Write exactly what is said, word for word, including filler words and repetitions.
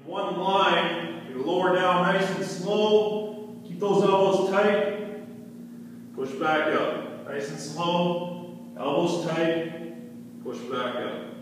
one line. You lower down nice and slow. Keep those elbows tight. Push back up. Nice and slow. Elbows tight. Push back up.